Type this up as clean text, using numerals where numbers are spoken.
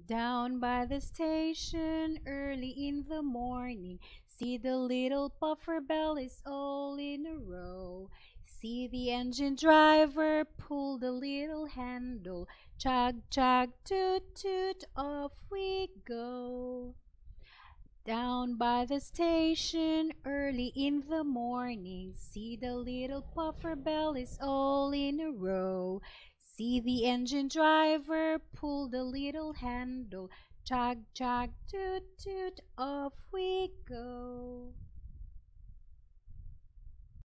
Down by the station early in the morning, see the little puffer bellies all in a row. See the engine driver pull the little handle, chug chug toot toot, off we go. Down by the station early in the morning, see the little puffer bellies all in a row. See the engine driver pull the little handle, chug chug toot toot, off we go.